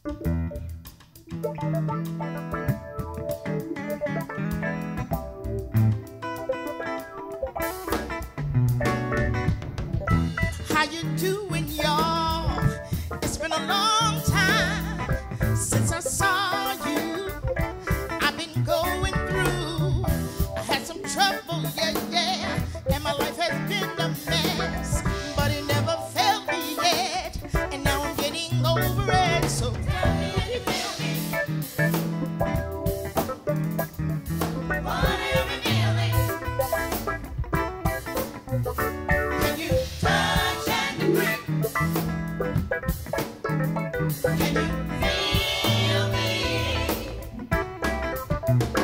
How you doing, y'all? It's been a long time since I saw you. I've been going through, I had some trouble, yeah, yeah, and my life has been a mess, but it never failed me yet, and now I'm getting over it. So tell me if you feel me. What are you feeling? Can you touch and agree? Can you feel me?